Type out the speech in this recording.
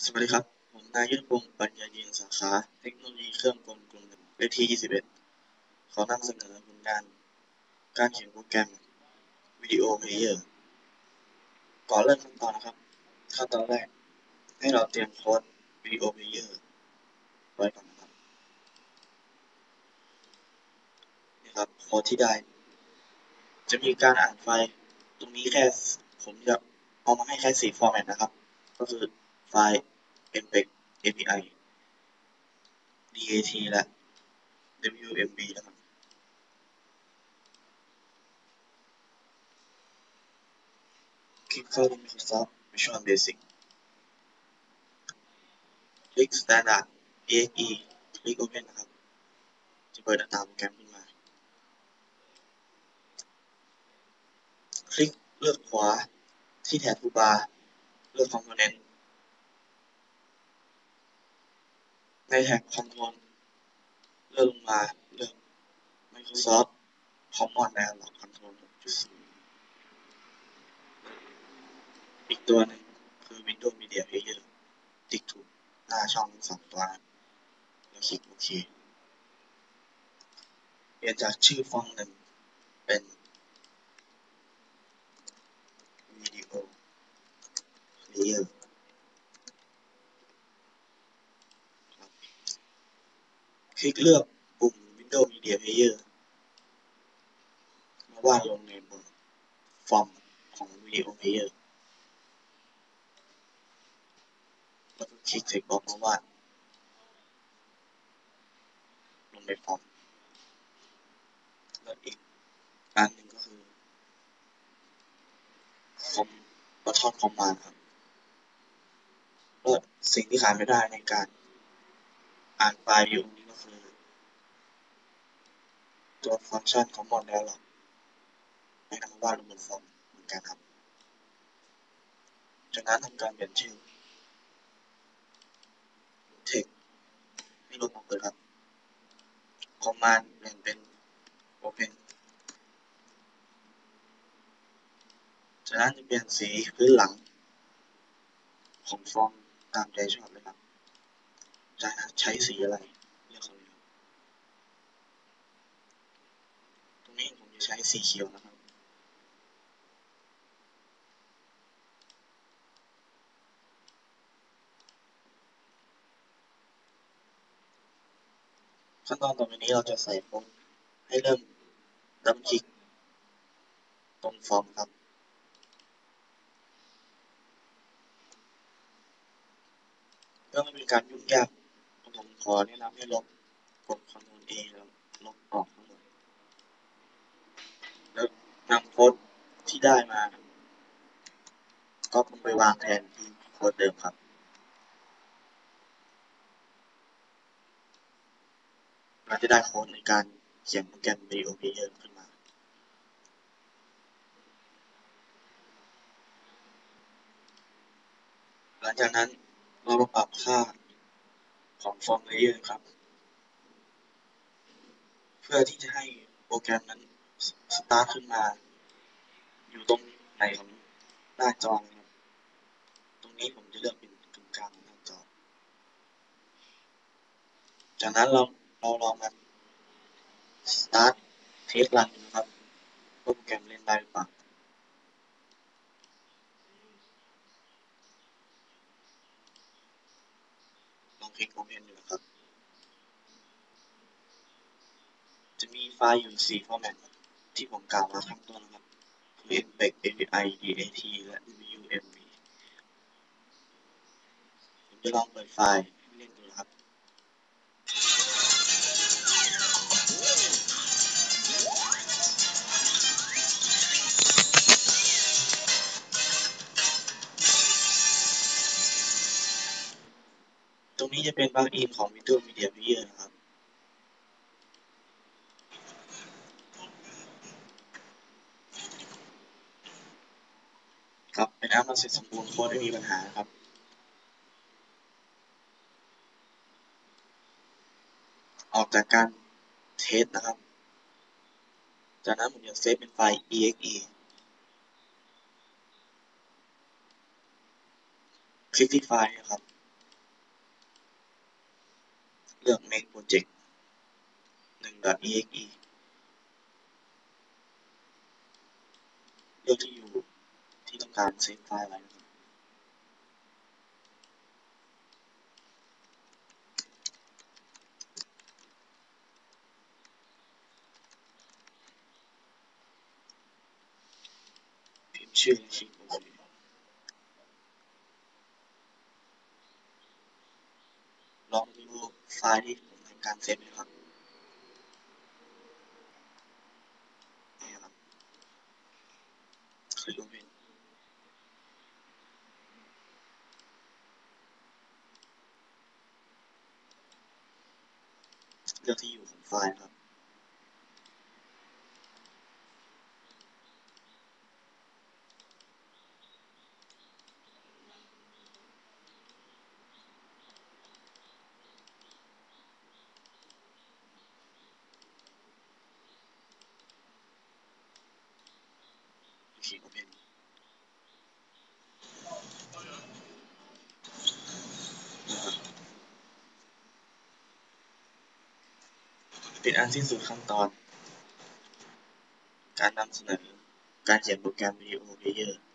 สวัสดีครับผมนายยุทธพงศ์ปัญญายินสาขาเทคโนโลยีเครื่องกลกลุ่มหนึ่งเลขที่21ขอนำเสนอผลงานการเขียนโปรแกรมวิดีโอเพลเยอร์ก่อนเริ่มขั้นตอนนะครับขั้นตอนแรกให้เราเตรียมโค้ดวิดีโอเพลเยอร์ไว้ก่อนนะครับนี่ครับโค้ดที่ได้จะมีการอ่านไฟล์ตรงนี้แค่ผมจะเอามาให้แค่4 format นะครับก็คือไฟล์ MPEG API DAT และ WMB นะครับคลิกเข้าที่ Microsoft Visual Basic คลิก Standard exe คลิก Open นะครับจะเปิดหน้าต่างโปรแกรมขึ้นมาคลิกเลือกขวาที่แถบทูบาร์เลือก Component ในแท็บ Control เลือกลงมาเลือก Microsoft Common Dialog Control 6.0 อีกตัวหนึ่งคือ Windows Media Player ติ๊กถูกหน้าช่อง2 ตัวแล้วคลิกโอเคเปลี่ยนจากชื่อฟอนต์หนึ่งเป็น Video Player คลิกเลือกปุ่ม Windows Media Player มาวาดลงในบนฟอร์มของ Video Player แล้วก็คลิก Text Box มาวาดลงในฟอร์มแล้วอีกอันหนึ่งก็คือบัตทอนคอมมานด์ครับแล้วสิ่งที่ขาดไม่ได้ในการอ่านไฟล์อยู่นี้ก็คือตัวฟังก์ชันของ Common Dialog ให้นำมาวาดลงบนฟอร์มเหมือนกันครับจากนั้นทำการเปลี่ยนชื่อ Text ให้ลงมาเปิดครับ Command เปลี่ยนเป็น Open จากนั้นจะเปลี่ยนสีพื้นหลังของฟอร์มตามใจชอบเลยครับจะใช้สีอะไรเลือกเอาเลยครับตรงนี้ผมจะใช้สีเขียวนะครับขั้นตอนต่อไปนี้เราจะใส่โค้ดให้เริ่มดับเบิลคลิกตรงฟอร์มครับเพื่อไม่เป็นการยุ่งยากผมขอแนะนำให้ลบกด Ctrl A แล้วลบออกทั้งหมดแล้วนำโค้ดที่ได้มาก็ลงไปวางแทนที่โค้ดเดิมครับเราจะได้โค้ดในการเขียนโปรแกรม Video Player ขึ้นมาหลังจากนั้นเรามาปรับค่าของฟอร์มเลเยอร์ครับเพื่อที่จะให้โปรแกรมนั้นสตาร์ทขึ้นมาอยู่ตรงไหนของหน้าจอนะครับตรงนี้ผมจะเลือกเป็นกึ่งกลางของหน้าจอจากนั้นเราลองมา start test run นะครับโปรแกรมเล่นได้หรือเปล่าลองคลิก Open ดูนะครับจะมีไฟล์อยู่4 format ที่ผมกล่าวมาข้างต้นนะครับคือ MPEG API DAT และ WMV ผมจะลองเปิดไฟล์ให้เล่นดูนะครับตรงนี้จะเป็น plugin ของ Windows Media Player นะครับครับเป็นแอปมาเสร็จสมบูรณ์โค้ดไม่มีปัญหาครับออกจากการเทสนะครับจากนั้นผมจะเซฟเป็นไฟล์ exe คลิกที่ไฟล์นะครับเลือก Make Project 1.exe เลือกที่อยู่ที่ต้องการเซฟไฟล์ไว้นะครับพิมพ์ชื่อและคลิกโอเคลองดูไฟล์ที่ผมทำการเซฟนะครับนี่ครับคลิก Open เลือกที่อยู่ของไฟล์ครับคลิก Open นะครับเป็นอันสิ้นสุดขั้นตอนการนำเสนอการเขียนโปรแกรม Video Player